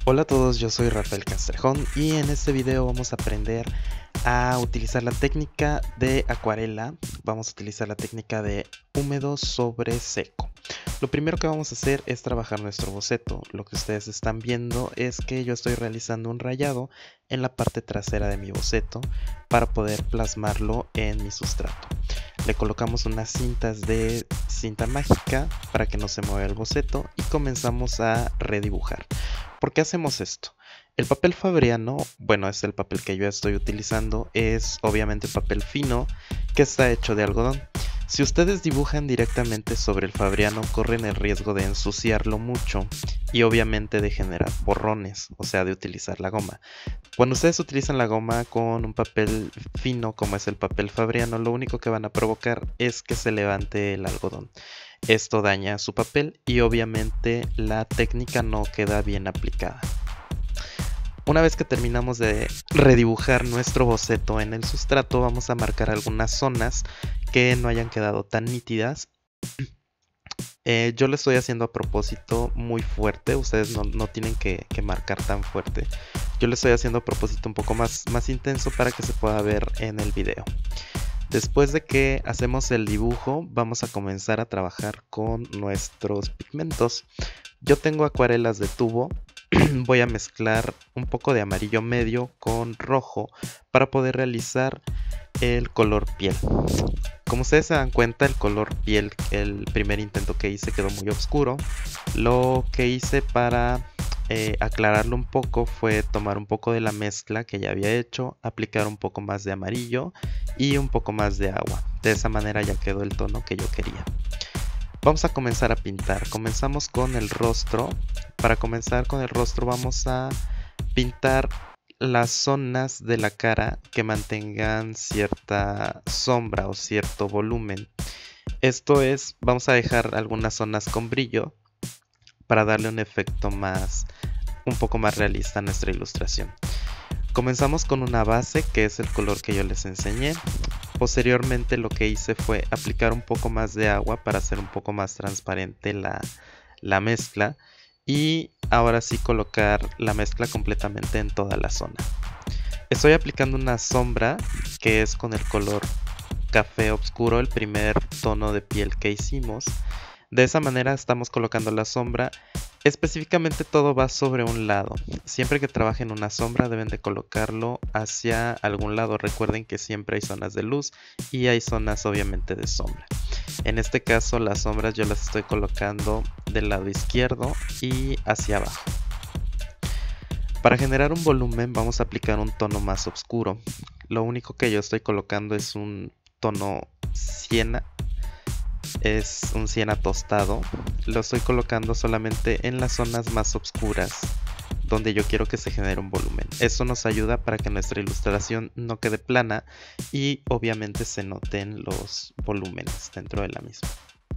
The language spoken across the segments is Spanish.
Hola a todos, yo soy Rafael Castrejón y en este video vamos a aprender a utilizar la técnica de acuarela. Vamos a utilizar la técnica de húmedo sobre seco. Lo primero que vamos a hacer es trabajar nuestro boceto. Lo que ustedes están viendo es que yo estoy realizando un rayado en la parte trasera de mi boceto para poder plasmarlo en mi sustrato. Le colocamos unas cintas de cinta mágica para que no se mueva el boceto y comenzamos a redibujar. ¿Por qué hacemos esto? El papel fabriano, bueno, es el papel que yo estoy utilizando, es obviamente papel fino que está hecho de algodón. Si ustedes dibujan directamente sobre el fabriano, corren el riesgo de ensuciarlo mucho y obviamente de generar borrones, o sea, de utilizar la goma. Cuando ustedes utilizan la goma con un papel fino como es el papel fabriano, lo único que van a provocar es que se levante el algodón. Esto daña su papel y obviamente la técnica no queda bien aplicada. Una vez que terminamos de redibujar nuestro boceto en el sustrato, vamos a marcar algunas zonas que no hayan quedado tan nítidas. Yo lo estoy haciendo a propósito muy fuerte, ustedes no tienen que marcar tan fuerte. Yo lo estoy haciendo a propósito un poco más intenso para que se pueda ver en el video. Después de que hacemos el dibujo, vamos a comenzar a trabajar con nuestros pigmentos. Yo tengo acuarelas de tubo. Voy a mezclar un poco de amarillo medio con rojo para poder realizar el color piel. Como ustedes se dan cuenta, el color piel, el primer intento que hice quedó muy oscuro. Lo que hice para aclararlo un poco fue tomar un poco de la mezcla que ya había hecho, aplicar un poco más de amarillo y un poco más de agua. De esa manera ya quedó el tono que yo quería. Vamos a comenzar a pintar. Comenzamos con el rostro. Para comenzar con el rostro vamos a pintar las zonas de la cara que mantengan cierta sombra o cierto volumen. Esto es, vamos a dejar algunas zonas con brillo para darle un efecto un poco más realista a nuestra ilustración. Comenzamos con una base que es el color que yo les enseñé. Posteriormente lo que hice fue aplicar un poco más de agua para hacer un poco más transparente la mezcla. Y ahora sí colocar la mezcla completamente en toda la zona. Estoy aplicando una sombra que es con el color café oscuro, el primer tono de piel que hicimos. De esa manera estamos colocando la sombra. Específicamente todo va sobre un lado. Siempre que trabajen una sombra deben de colocarlo hacia algún lado. Recuerden que siempre hay zonas de luz y hay zonas obviamente de sombra. En este caso las sombras yo las estoy colocando del lado izquierdo y hacia abajo. Para generar un volumen vamos a aplicar un tono más oscuro. Lo único que yo estoy colocando es un tono siena. Es un siena tostado. Lo estoy colocando solamente en las zonas más oscuras donde yo quiero que se genere un volumen. Eso nos ayuda para que nuestra ilustración no quede plana y obviamente se noten los volúmenes dentro de la misma.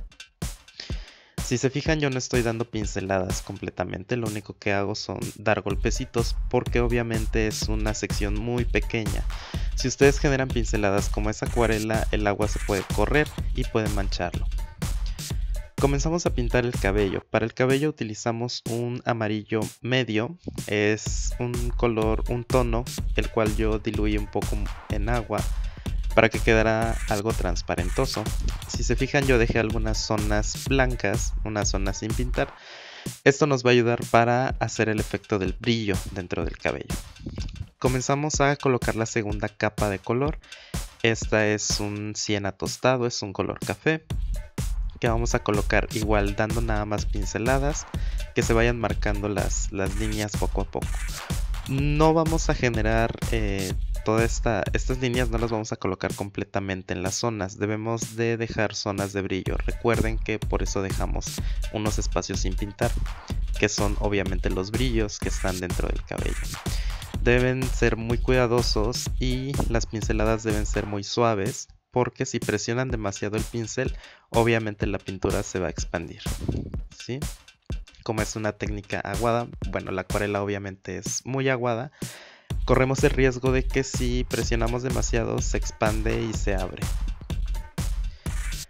Si se fijan, yo no estoy dando pinceladas completamente, lo único que hago son dar golpecitos porque obviamente es una sección muy pequeña. Si ustedes generan pinceladas como es acuarela, el agua se puede correr y puede mancharlo. Comenzamos a pintar el cabello. Para el cabello utilizamos un amarillo medio, es un color, un tono, el cual yo diluí un poco en agua para que quedara algo transparentoso. Si se fijan, yo dejé algunas zonas blancas, unas zonas sin pintar. Esto nos va a ayudar para hacer el efecto del brillo dentro del cabello. Comenzamos a colocar la segunda capa de color. Esta es un siena tostado, es un color café, que vamos a colocar igual dando nada más pinceladas que se vayan marcando las líneas poco a poco. No vamos a generar estas líneas, no las vamos a colocar completamente en las zonas, debemos de dejar zonas de brillo. Recuerden que por eso dejamos unos espacios sin pintar, que son obviamente los brillos que están dentro del cabello. Deben ser muy cuidadosos y las pinceladas deben ser muy suaves, porque si presionan demasiado el pincel, obviamente la pintura se va a expandir, ¿sí? Como es una técnica aguada, bueno, la acuarela obviamente es muy aguada, corremos el riesgo de que si presionamos demasiado se expande y se abre.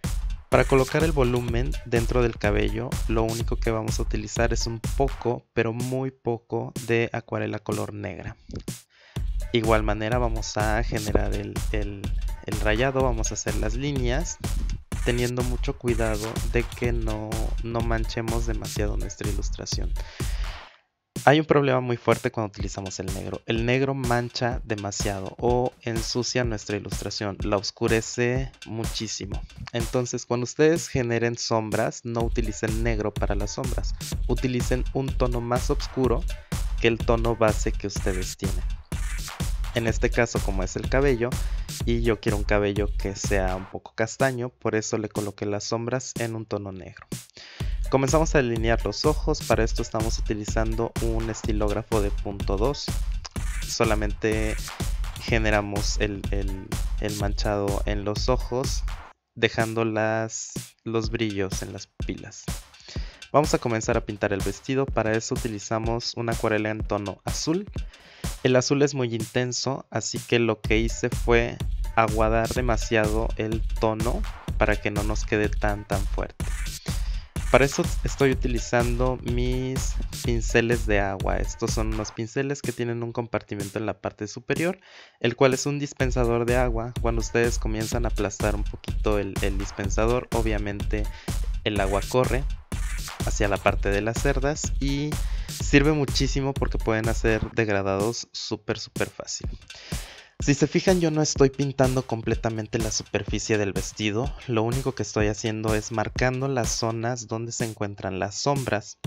Para colocar el volumen dentro del cabello, lo único que vamos a utilizar es un poco, pero muy poco, de acuarela color negra. Igual manera vamos a generar el rayado, vamos a hacer las líneas, teniendo mucho cuidado de que no manchemos demasiado nuestra ilustración. Hay un problema muy fuerte cuando utilizamos el negro. El negro mancha demasiado o ensucia nuestra ilustración, la oscurece muchísimo. Entonces, cuando ustedes generen sombras, no utilicen negro para las sombras. Utilicen un tono más oscuro que el tono base que ustedes tienen. En este caso, como es el cabello, y yo quiero un cabello que sea un poco castaño, por eso le coloqué las sombras en un tono negro. Comenzamos a delinear los ojos. Para esto estamos utilizando un estilógrafo de punto 2. Solamente generamos el manchado en los ojos, dejando los brillos en las pupilas. Vamos a comenzar a pintar el vestido. Para eso utilizamos una acuarela en tono azul. El azul es muy intenso, así que lo que hice fue aguadar demasiado el tono para que no nos quede tan fuerte. Para eso estoy utilizando mis pinceles de agua. Estos son unos pinceles que tienen un compartimento en la parte superior, el cual es un dispensador de agua. Cuando ustedes comienzan a aplastar un poquito el dispensador, obviamente el agua corre hacia la parte de las cerdas y sirve muchísimo porque pueden hacer degradados súper fácil. Si se fijan, yo no estoy pintando completamente la superficie del vestido. Lo único que estoy haciendo es marcando las zonas donde se encuentran las sombras.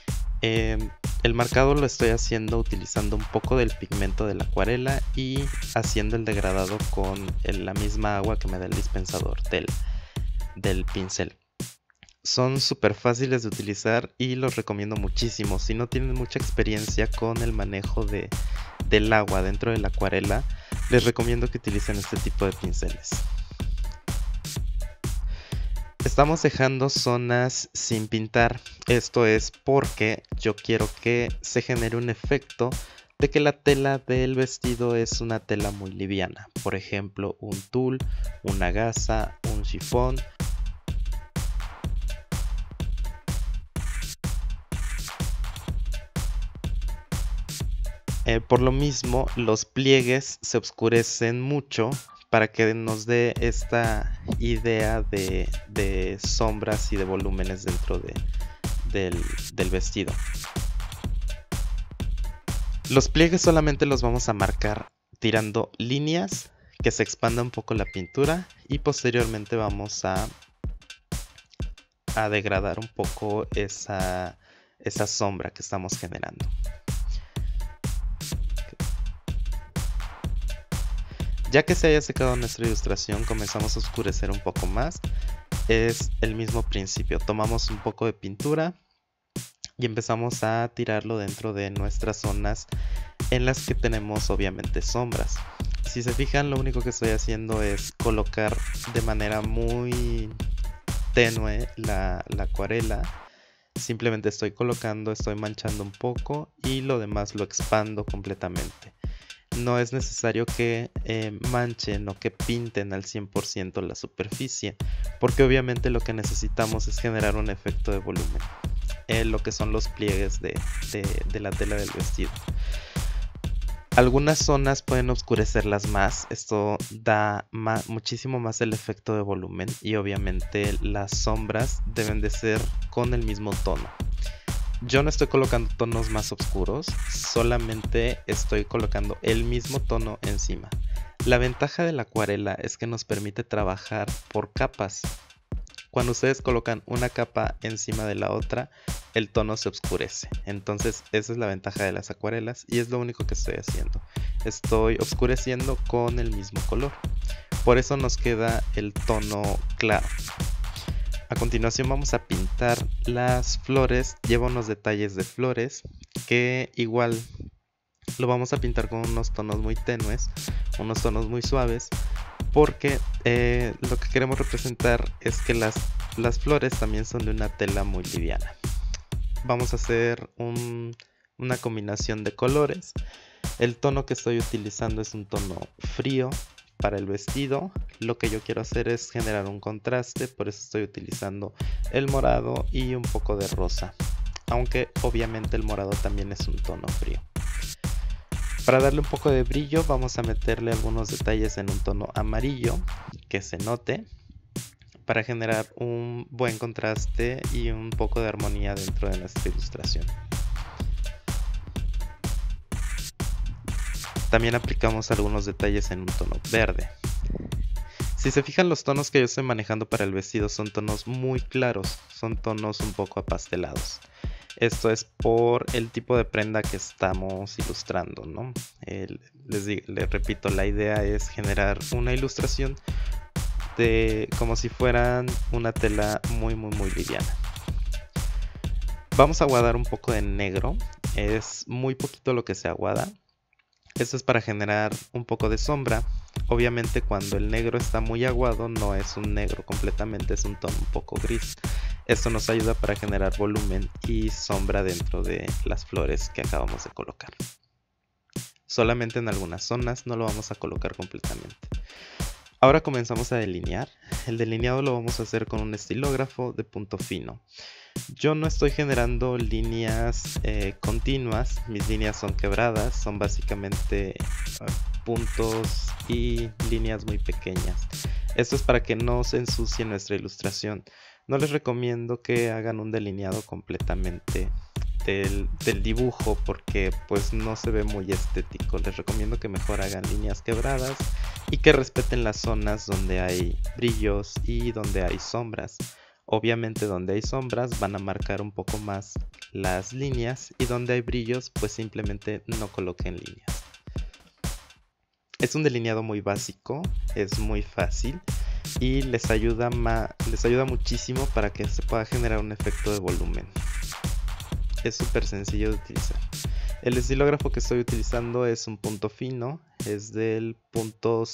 El marcado lo estoy haciendo utilizando un poco del pigmento de la acuarela y haciendo el degradado con la misma agua que me da el dispensador del pincel. Son súper fáciles de utilizar y los recomiendo muchísimo. Si no tienen mucha experiencia con el manejo del agua dentro de la acuarela, les recomiendo que utilicen este tipo de pinceles. Estamos dejando zonas sin pintar. Esto es porque yo quiero que se genere un efecto de que la tela del vestido es una tela muy liviana. Por ejemplo, un tul, una gasa, un chifón. Por lo mismo, los pliegues se oscurecen mucho para que nos dé esta idea de sombras y de volúmenes dentro del vestido. Los pliegues solamente los vamos a marcar tirando líneas que se expanda un poco la pintura y posteriormente vamos a degradar un poco esa sombra que estamos generando. Ya que se haya secado nuestra ilustración, comenzamos a oscurecer un poco más. Es el mismo principio. Tomamos un poco de pintura y empezamos a tirarlo dentro de nuestras zonas en las que tenemos obviamente sombras. Si se fijan, lo único que estoy haciendo es colocar de manera muy tenue la acuarela. Simplemente estoy colocando, estoy manchando un poco y lo demás lo expando completamente. No es necesario que manchen o que pinten al 100% la superficie, porque obviamente lo que necesitamos es generar un efecto de volumen, lo que son los pliegues de la tela del vestido. Algunas zonas pueden oscurecerlas más, esto da muchísimo más el efecto de volumen y obviamente las sombras deben de ser con el mismo tono. Yo no estoy colocando tonos más oscuros, solamente estoy colocando el mismo tono encima. La ventaja de la acuarela es que nos permite trabajar por capas. Cuando ustedes colocan una capa encima de la otra, el tono se oscurece. Entonces esa es la ventaja de las acuarelas y es lo único que estoy haciendo. Estoy oscureciendo con el mismo color. Por eso nos queda el tono claro. A continuación vamos a pintar las flores. Lleva unos detalles de flores que igual lo vamos a pintar con unos tonos muy tenues, unos tonos muy suaves, porque lo que queremos representar es que las flores también son de una tela muy liviana. Vamos a hacer una combinación de colores. El tono que estoy utilizando es un tono frío para el vestido lo que yo quiero hacer es generar un contraste, por eso estoy utilizando el morado y un poco de rosa, aunque obviamente el morado también es un tono frío. Para darle un poco de brillo vamos a meterle algunos detalles en un tono amarillo que se note, para generar un buen contraste y un poco de armonía dentro de nuestra ilustración. También aplicamos algunos detalles en un tono verde. Si se fijan, los tonos que yo estoy manejando para el vestido son tonos muy claros, son tonos un poco apastelados. Esto es por el tipo de prenda que estamos ilustrando, ¿no? Les repito, la idea es generar una ilustración como si fueran una tela muy liviana. Vamos a aguadar un poco de negro, es muy poquito lo que se aguada. Esto es para generar un poco de sombra. Obviamente cuando el negro está muy aguado no es un negro completamente, es un tono un poco gris. Esto nos ayuda para generar volumen y sombra dentro de las flores que acabamos de colocar. Solamente en algunas zonas, no lo vamos a colocar completamente. Ahora comenzamos a delinear. El delineado lo vamos a hacer con un estilógrafo de punto fino. Yo no estoy generando líneas continuas, mis líneas son quebradas, son básicamente puntos y líneas muy pequeñas. Esto es para que no se ensucie nuestra ilustración. No les recomiendo que hagan un delineado completamente del dibujo porque pues no se ve muy estético. Les recomiendo que mejor hagan líneas quebradas y que respeten las zonas donde hay brillos y donde hay sombras. Obviamente donde hay sombras van a marcar un poco más las líneas y donde hay brillos pues simplemente no coloquen líneas. Es un delineado muy básico, es muy fácil y les ayuda muchísimo para que se pueda generar un efecto de volumen. Es súper sencillo de utilizar. El estilógrafo que estoy utilizando es un punto fino, es del punto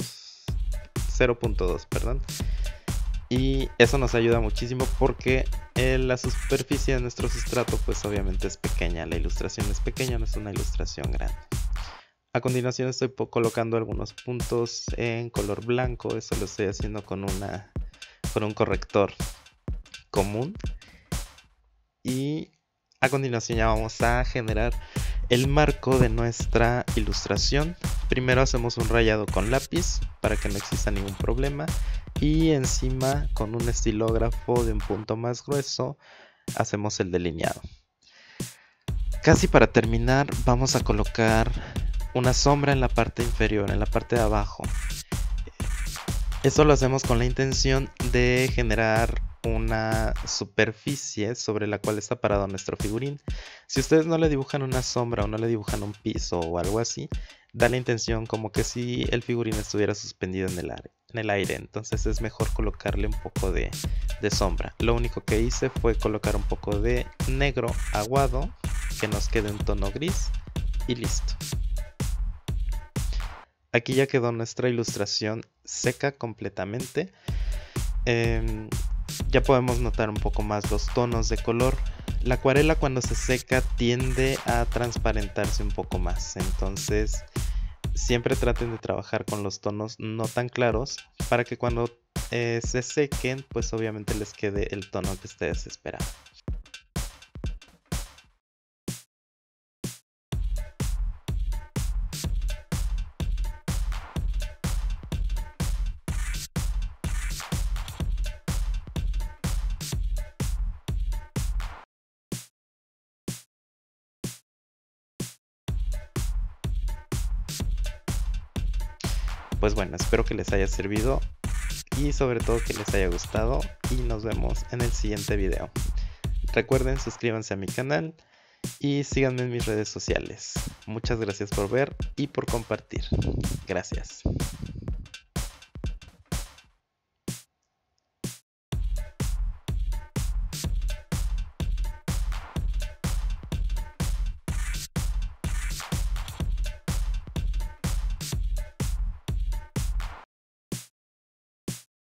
0.2, perdón. Y eso nos ayuda muchísimo porque la superficie de nuestro sustrato pues obviamente es pequeña, la ilustración es pequeña, no es una ilustración grande. A continuación estoy colocando algunos puntos en color blanco, eso lo estoy haciendo con un corrector común. Y a continuación ya vamos a generar el marco de nuestra ilustración. Primero hacemos un rayado con lápiz para que no exista ningún problema. Y encima con un estilógrafo de un punto más grueso hacemos el delineado. Casi para terminar vamos a colocar una sombra en la parte inferior, en la parte de abajo. Esto lo hacemos con la intención de generar una superficie sobre la cual está parado nuestro figurín. Si ustedes no le dibujan una sombra o no le dibujan un piso o algo así, da la intención como que si el figurín estuviera suspendido en el aire. Entonces es mejor colocarle un poco de sombra. Lo único que hice fue colocar un poco de negro aguado, que nos quede un tono gris y listo. Aquí ya quedó nuestra ilustración seca completamente. Ya podemos notar un poco más los tonos de color. La acuarela cuando se seca tiende a transparentarse un poco más, entonces siempre traten de trabajar con los tonos no tan claros para que cuando se sequen pues obviamente les quede el tono que ustedes esperaban. Pues bueno, espero que les haya servido y sobre todo que les haya gustado y nos vemos en el siguiente video. Recuerden, suscríbanse a mi canal y síganme en mis redes sociales. Muchas gracias por ver y por compartir. Gracias.